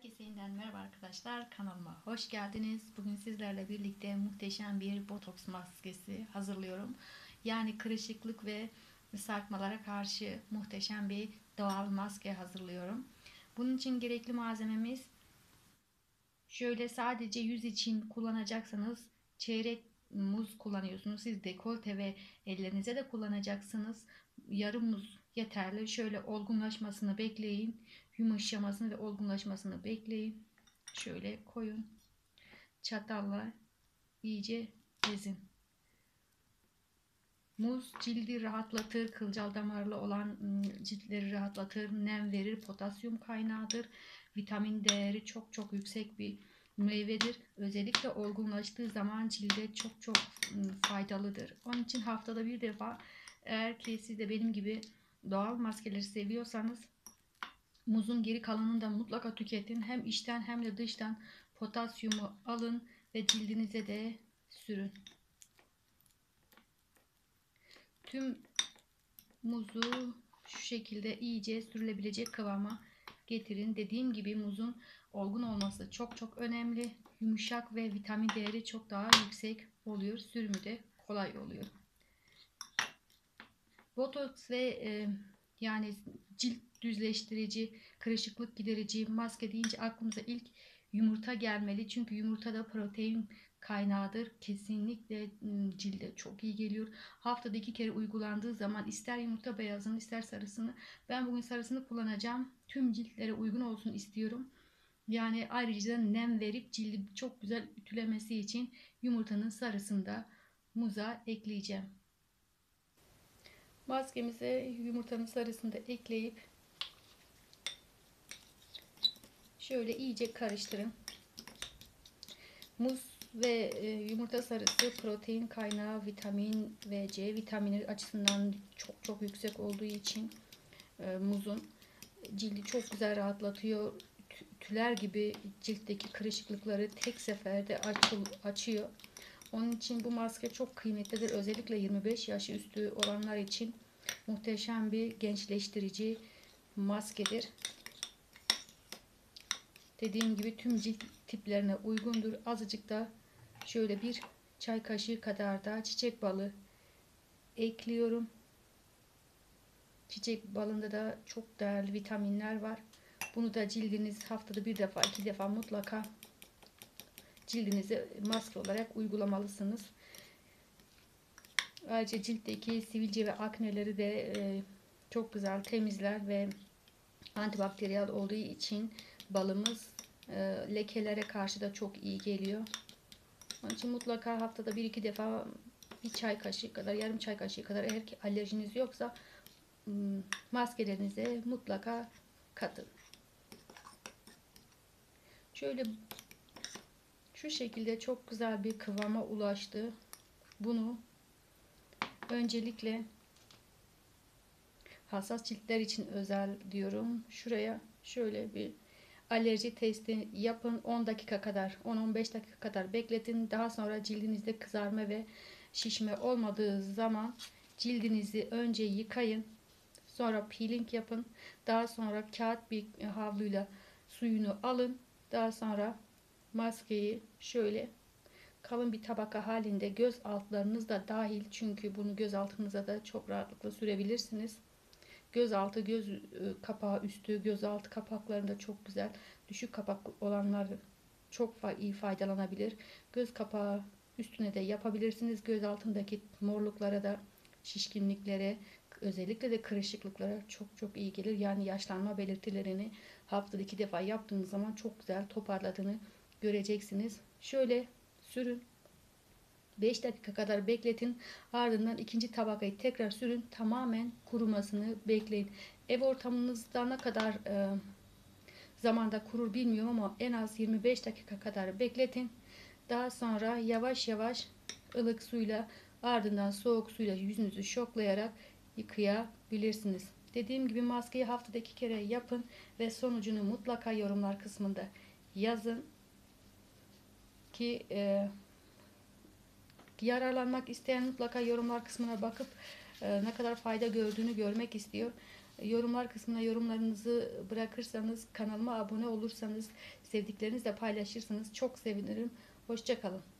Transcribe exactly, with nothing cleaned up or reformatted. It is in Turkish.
Herkese yeniden merhaba arkadaşlar, kanalıma hoş geldiniz. Bugün sizlerle birlikte muhteşem bir botoks maskesi hazırlıyorum. Yani kırışıklık ve sarkmalara karşı muhteşem bir doğal maske hazırlıyorum. Bunun için gerekli malzememiz, şöyle sadece yüz için kullanacaksanız çeyrek muz kullanıyorsunuz. Siz dekolte ve ellerinize de kullanacaksınız. Yarım muz yeterli. Şöyle olgunlaşmasını bekleyin. Yumuşamasını ve olgunlaşmasını bekleyin. Şöyle koyun. Çatalla iyice ezin. Muz cildi rahatlatır, kılcal damarlı olan ciltleri rahatlatır, nem verir, potasyum kaynağıdır. Vitamin değeri çok çok yüksek bir meyvedir. Özellikle olgunlaştığı zaman cilde çok çok faydalıdır. Onun için haftada bir defa, eğer ki siz de benim gibi doğal maskeleri seviyorsanız, muzun geri kalanını da mutlaka tüketin. Hem içten hem de dıştan potasyumu alın ve cildinize de sürün. Tüm muzu şu şekilde iyice sürülebilecek kıvama getirin. Dediğim gibi muzun olgun olması çok çok önemli. Yumuşak ve vitamin değeri çok daha yüksek oluyor. Sürümü de kolay oluyor. Botoks ve e, yani cilt düzleştirici, kırışıklık giderici maske deyince aklımıza ilk yumurta gelmeli. Çünkü yumurta da protein kaynağıdır. Kesinlikle cilde çok iyi geliyor. Haftada iki kere uygulandığı zaman ister yumurta beyazını ister sarısını, ben bugün sarısını kullanacağım. Tüm ciltlere uygun olsun istiyorum. Yani ayrıca nem verip cildi çok güzel ütülemesi için yumurtanın sarısını da muza ekleyeceğim. Maskemize yumurtanın sarısını da ekleyip şöyle iyice karıştırın. Muz ve yumurta sarısı protein kaynağı, vitamin ve C vitamini açısından çok çok yüksek olduğu için muzun cildi çok güzel rahatlatıyor. Tüler gibi ciltteki kırışıklıkları tek seferde açıyor. Onun için bu maske çok kıymetlidir. Özellikle yirmi beş yaş üstü olanlar için muhteşem bir gençleştirici maskedir. Dediğim gibi tüm cilt tiplerine uygundur. Azıcık da şöyle bir çay kaşığı kadar da çiçek balı ekliyorum. Çiçek balında da çok değerli vitaminler var. Bunu da cildiniz haftada bir defa iki defa mutlaka cildinize maske olarak uygulamalısınız. Ayrıca ciltteki sivilce ve akneleri de çok güzel temizler ve antibakteriyel olduğu için balımız lekelere karşı da çok iyi geliyor. Onun için mutlaka haftada bir iki defa bir çay kaşığı kadar, yarım çay kaşığı kadar, eğer ki alerjiniz yoksa maskelerinize mutlaka katın. Şöyle şu şekilde çok güzel bir kıvama ulaştı. Bunu öncelikle hassas ciltler için özel diyorum. Şuraya şöyle bir alerji testi yapın. on dakika kadar, on on beş dakika kadar bekletin. Daha sonra cildinizde kızarma ve şişme olmadığı zaman cildinizi önce yıkayın. Sonra peeling yapın. Daha sonra kağıt bir havluyla suyunu alın. Daha sonra maskeyi şöyle kalın bir tabaka halinde göz altlarınız da dahil, çünkü bunu göz altınıza da çok rahatlıkla sürebilirsiniz. Göz altı, göz kapağı üstü, göz altı kapaklarında çok güzel, düşük kapak olanlar çok iyi faydalanabilir. Göz kapağı üstüne de yapabilirsiniz. Göz altındaki morluklara da, şişkinliklere, özellikle de kırışıklıklara çok çok iyi gelir. Yani yaşlanma belirtilerini haftada iki defa yaptığınız zaman çok güzel toparladığını göreceksiniz. Şöyle sürün. beş dakika kadar bekletin. Ardından ikinci tabakayı tekrar sürün. Tamamen kurumasını bekleyin. Ev ortamınızda ne kadar e, zamanda kurur bilmiyorum ama en az yirmi beş dakika kadar bekletin. Daha sonra yavaş yavaş ılık suyla, ardından soğuk suyla yüzünüzü şoklayarak yıkayabilirsiniz. Dediğim gibi maskeyi haftada iki kere yapın ve sonucunu mutlaka yorumlar kısmında yazın ki e, yararlanmak isteyen mutlaka yorumlar kısmına bakıp e, ne kadar fayda gördüğünü görmek istiyor. Yorumlar kısmına yorumlarınızı bırakırsanız, kanalıma abone olursanız, sevdiklerinizle paylaşırsanız çok sevinirim. Hoşça kalın.